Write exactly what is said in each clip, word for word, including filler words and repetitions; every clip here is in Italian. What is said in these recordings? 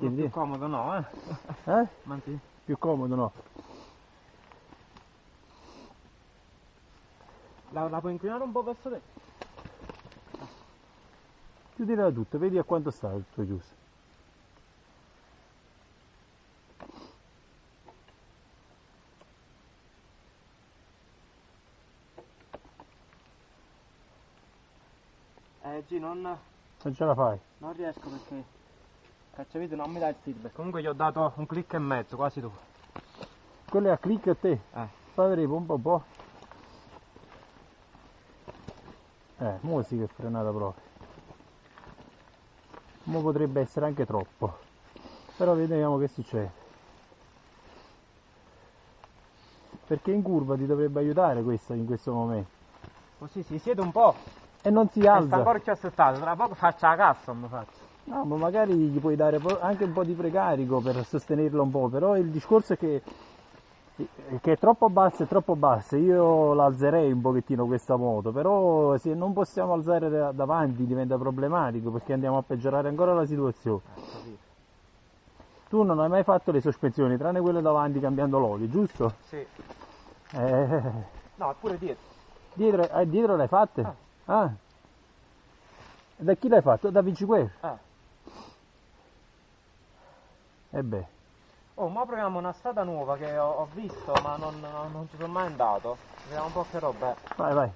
tieni, più tieni. comodo no, eh? Eh? Ma sì. Più comodo no. La, la puoi inclinare un po' verso te? Chiudila tutta, vedi a quanto sta il tuo chiuso. Eh G, non, Non ce la fai. non riesco perché cacciavite non mi dà il feedback. Comunque gli ho dato un click e mezzo, quasi due. Quello è a click a te. Eh. Fai vedere un po' un po'. Eh, mo sì che è frenata proprio. Mo potrebbe essere anche troppo. Però vediamo che succede. Perché in curva ti dovrebbe aiutare questa in questo momento. Così si siede un po'. E non si E sta alza. ancora più assettato, tra poco faccio la cassa, mi faccio. No, ma magari gli puoi dare po- anche un po' di precarico per sostenerlo un po', però il discorso è che, che è troppo bassa, è troppo bassa. Io l'alzerei un pochettino questa moto, però se non possiamo alzare da- davanti diventa problematico perché andiamo a peggiorare ancora la situazione. Eh, capito. Tu non hai mai fatto le sospensioni, tranne quelle davanti cambiando l'olio, giusto? Sì. Eh, No, pure dietro. dietro, eh, dietro le hai fatte? Ah. Ah. Da chi l'hai fatto? Da Vinciquer? Eh. E beh. Oh, ma proviamo una strada nuova che ho, ho visto, ma non, non- non ci sono mai andato. Vediamo un po' che roba è. Vai, vai.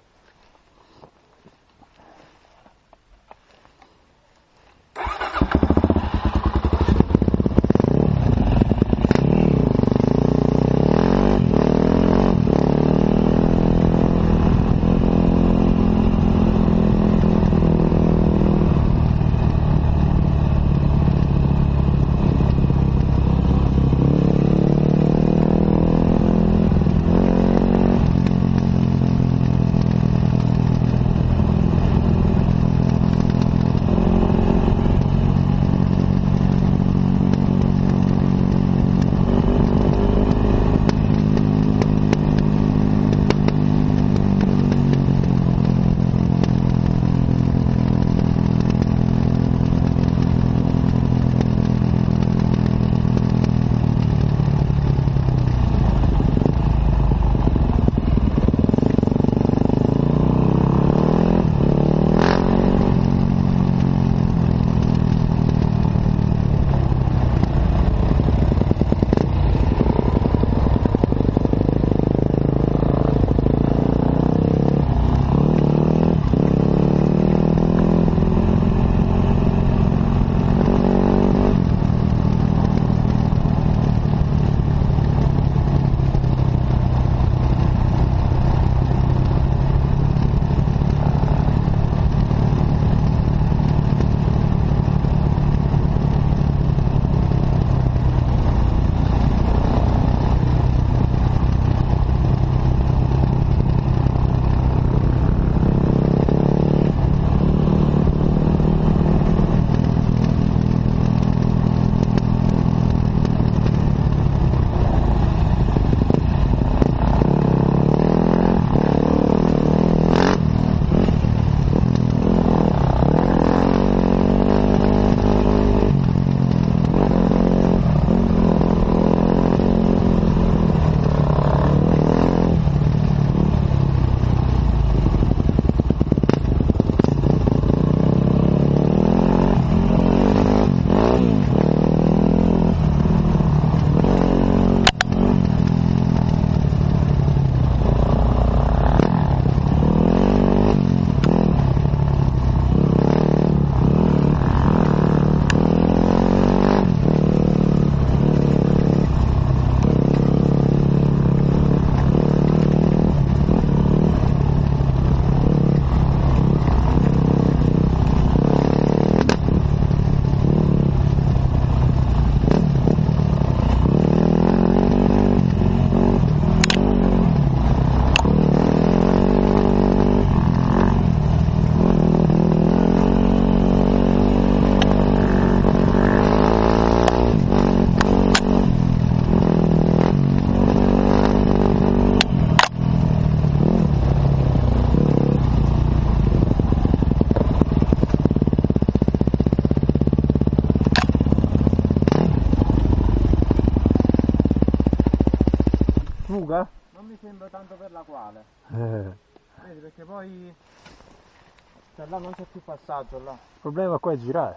buca? Non mi sembra tanto per la quale. Eh. Vedi, perché poi... Cioè là non c'è più passaggio là. Il problema qua è girare.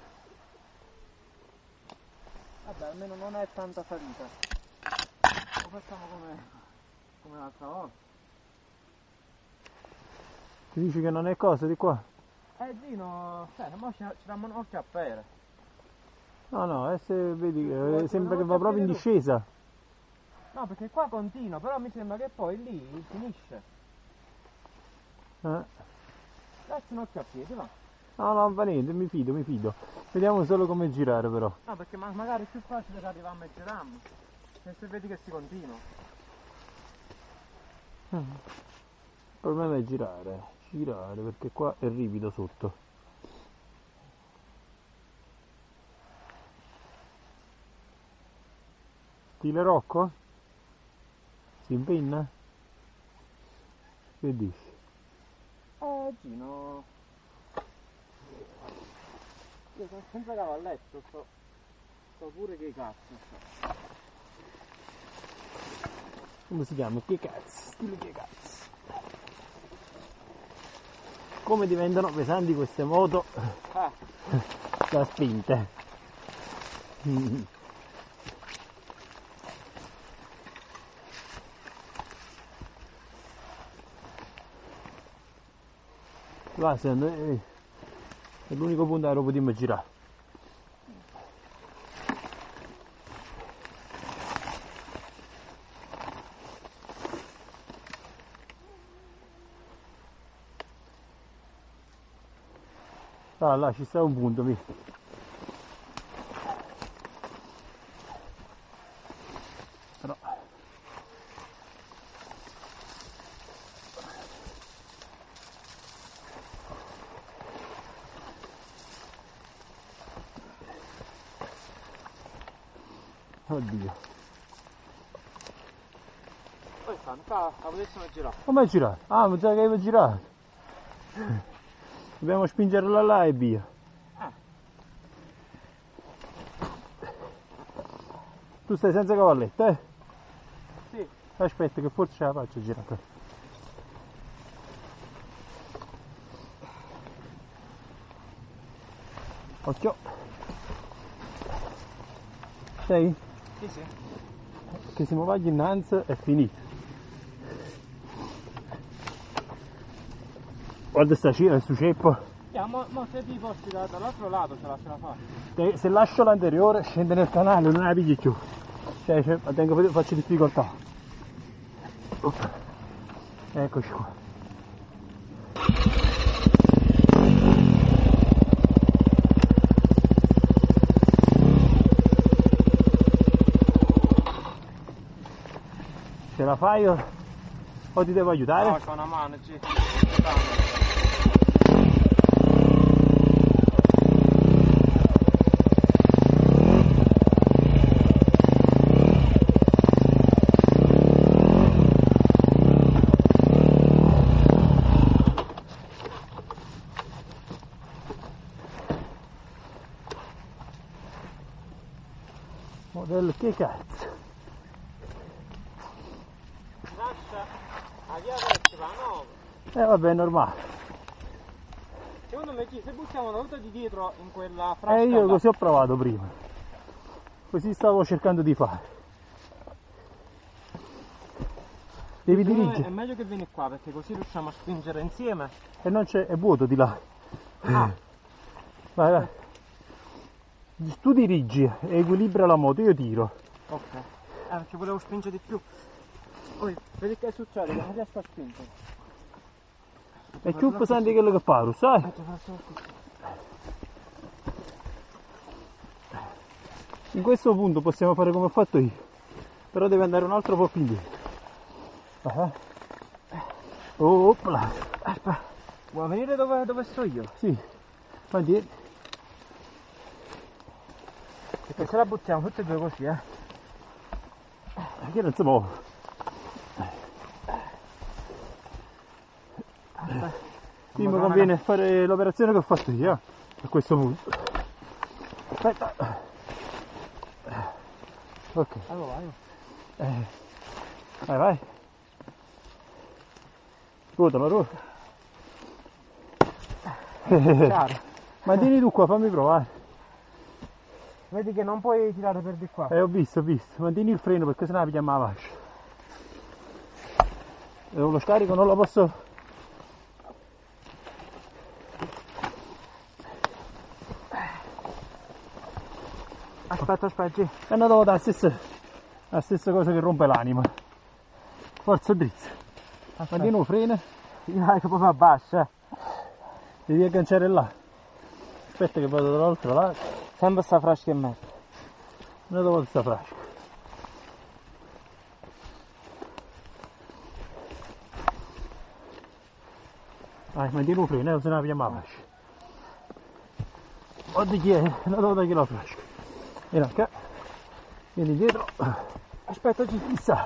Vabbè, almeno non è tanta salita. Lo facciamo come, come l'altra volta. Ti dici che non è cosa di qua? Eh Gino, cioè, ma ci, ci dammo un occhio a pere. No, no, eh, se vedi, eh, Ecco, sembra che non va proprio in capire tu. discesa. No, perché qua continua, però mi sembra che poi lì finisce. Eh. Dacci un occhio a piedi, va. No, no, non va niente, mi fido, mi fido. Vediamo solo come girare però. No, perché ma- magari è più facile che arriviamo e giriamo. E se vedi che si continua. Il problema è girare, girare perché qua è ripido sotto. Stile Rocco? Si impenna? Che dici? Eh Gino... Io sono senza cavalletto, sto... sto pure che cazzo. Come si chiama? Che cazzo? Stile che cazzo? Come diventano pesanti queste moto Ah, da spinte? Mm. Va, se noi- è l'unico punto dove lo potremmo girare. Ah, là ci sta un punto, mi. Però oddio. poi sta, la potessimo girare. Come girare? Ah, mi sa che avevo girato. Dobbiamo spingerla là e via. Ah. Tu stai senza cavalletto, eh? Sì. Aspetta che forse ce la faccio girare qua. Occhio. Sei? Sì, sì. Che se mi vai innanzi è finito. Guarda sta cina, sto ceppo. Yeah, mo, mo se ti posti da- dall'altro lato ce la ce la fa. Se se lascio l'anteriore scende nel canale, non la pigli più. Cioè, cioè tengo, faccio difficoltà. Opp. Eccoci qua. Ce la fai o, o ti devo aiutare? No, c'ho una mano, G. Modello che cazzo? Lascia la via vecchia, la nuova. Eh vabbè, è normale. Secondo me G, se buttiamo una ruota di dietro in quella frasca Eh io là- così ho provato prima. Così stavo cercando di fare. Devi Secondo me dirigere. È meglio che vieni qua perché così riusciamo a spingere insieme. E non c'è, è vuoto di là. Ah. Vai, vai. Tu dirigi e equilibra la moto, io tiro. Ok. Eh, perché volevo spingere di più. Poi, vedi che succede, che non riesco a spingere. È più pesante di quello che paro, sai? Aspetta, faccio così. In questo punto possiamo fare come ho fatto io. Però deve andare un altro po' più indietro. Vai, vai. Oh, opla. Aspetta, vuoi venire dove, dove sto io? Sì. Vai dietro. Perché se la buttiamo tutte e due così, eh. Che non si muove. Qui mi conviene fare l'operazione che ho fatto io, eh, a questo punto. Aspetta. Ok. Allora vai. Eh, vai, vai. Ruotalo, ruotalo. Chiaro. Ma tieni tu qua, fammi provare. Vedi che non puoi tirare per di qua. Eh, ho visto, ho visto. Mantieni il freno perché sennò la pigliamo la fascia. E lo scarico non lo posso... Aspetta, aspetta. È andato la stessa, la stessa cosa che rompe l'anima. Forza drizza. Mantieni il freno. Dai, che poi abbassa. Devi agganciare là. Aspetta che vado dall'altro lato. Sempre sta frasca in mezzo. Non devo questa frasca. Vai, mantieni il freno, se no la pigliamo la fascia. Oddio chi è? Non devo dare la frasca. Vieni qua. Vieni dietro. Aspetta, ci Chissà.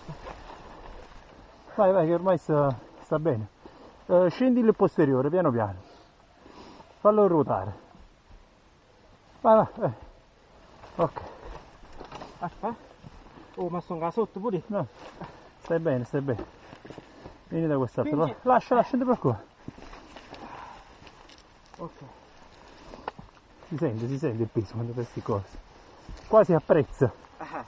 Vai, vai, che ormai sta, sta bene. Uh, scendi il posteriore, piano piano. Fallo ruotare. Vai, vai, vai. Ok. Aspetta. Oh, ma sono sotto pure. No. Stai bene, stai bene. Vieni da quest'altro. Spingi. Lascia, lascia, per qua. Ok. Si sente, si sente il peso quando fai queste cose. Quasi apprezza. Ah.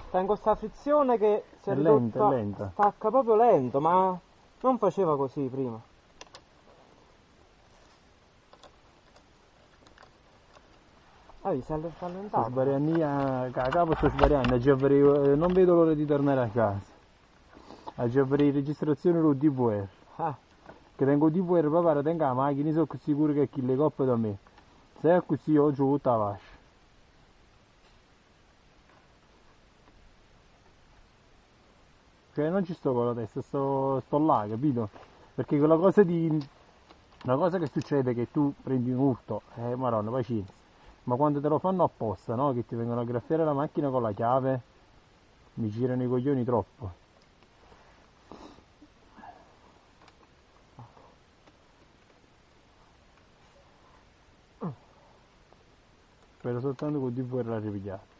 tengo sta frizione che si è, È ridotta, lenta, è lenta. stacca proprio lento, ma non faceva così prima. Ah, si è Sto rallentato. sbariando, a capo sto sbariando, oggi avrei- non vedo l'ora di tornare a casa. Oggi avrei registrazione con D V R. Ah, Che tengo D V R, papà, tengo la macchina, sono sicuro che chi le coppe da me. Se è così, oggi tutta la vascia. Cioè non ci sto con la testa, sto, sto là, capito? Perché quella cosa di... Una cosa che succede è che tu prendi un urto, eh maronna, pazienza. Ma quando te lo fanno apposta, no? Che ti vengono a graffiare la macchina con la chiave, mi girano i coglioni troppo. Spero soltanto con D V R la ripigliata.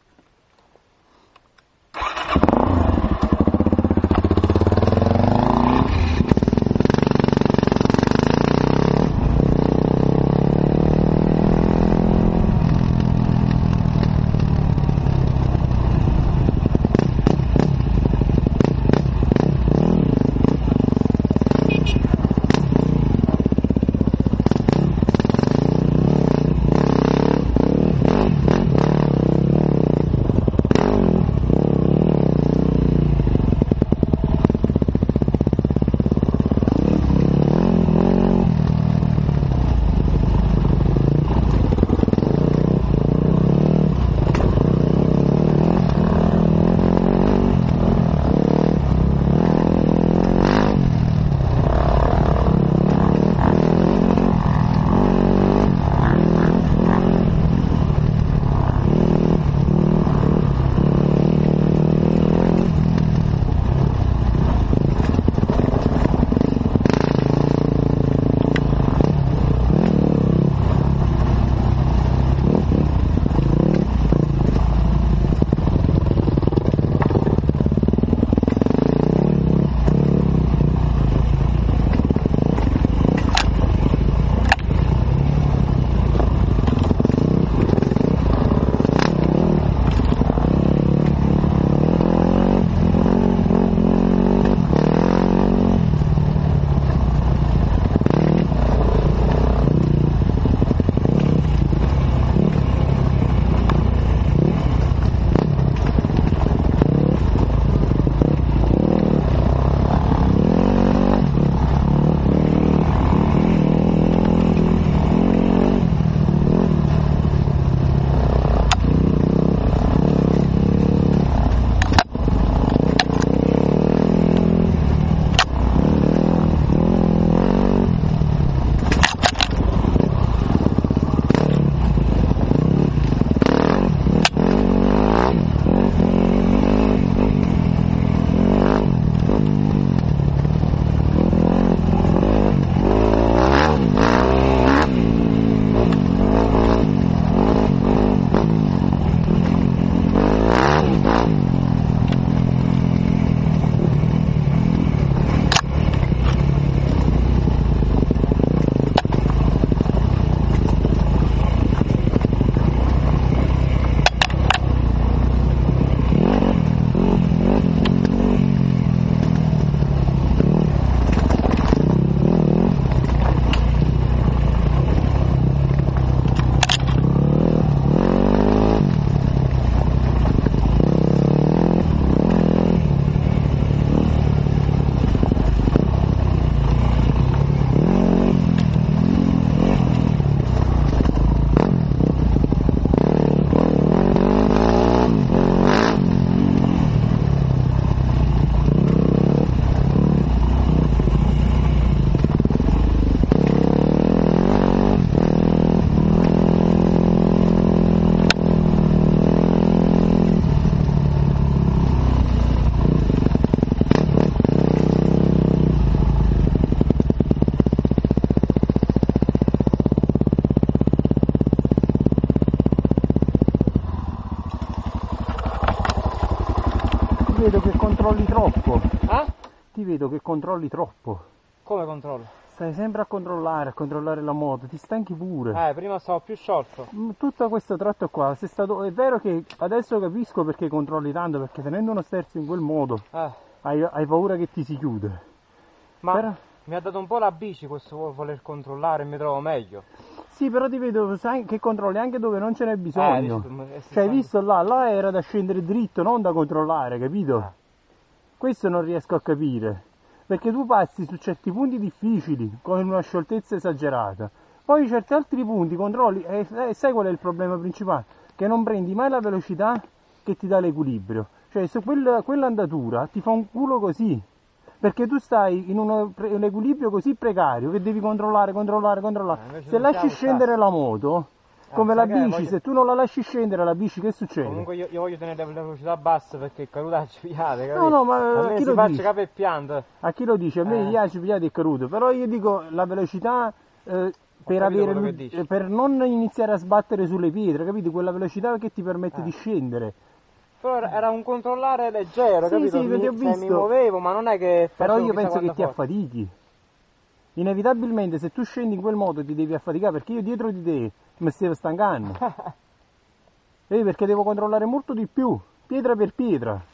vedo che controlli troppo. Eh? Ti vedo che controlli troppo. Come controllo? stai sempre a controllare, a controllare la moto, ti stanchi pure. Eh, prima stavo più sciolto. Tutto questo tratto qua, sei stato, è vero che adesso capisco perché controlli tanto, perché tenendo uno sterzo in quel modo Eh. hai, hai paura che ti si chiude. Ma Però... mi ha dato un po' la bici questo voler controllare e mi trovo meglio. Sì, però ti vedo sai, che controlli anche dove non ce n'è bisogno. Eh, cioè, hai visto là, là era da scendere dritto, non da controllare, capito? Eh. Questo non riesco a capire. Perché tu passi su certi punti difficili, con una scioltezza esagerata. Poi certi altri punti controlli, e eh, sai qual è il problema principale? Che non prendi mai la velocità che ti dà l'equilibrio. Cioè, su quella, quell'andatura ti fa un culo così. Perché tu stai in uno, un equilibrio così precario che devi controllare, controllare, controllare. Eh, se lasci scendere la moto, come ah, la bici, voglio... se tu non la lasci scendere la bici, che succede? Comunque io, io voglio tenere la velocità bassa perché è caduta ci pigliate, capito? No, no, ma a chi lo dice? Capo e pianto. A chi lo dice? A me gli eh. pigliate è caduto, però io dico la velocità eh, per, avere, per non iniziare a sbattere sulle pietre, capito? Quella velocità che ti permette eh. di scendere. Però era un controllare leggero, sì, capito? Sì, mi, ho visto. Mi muovevo, ma non è che... Però io penso che ti affatichi. Inevitabilmente se tu scendi in quel modo ti devi affaticare, perché io dietro di te mi stavo stancando. Vedi, perché devo controllare molto di più, pietra per pietra.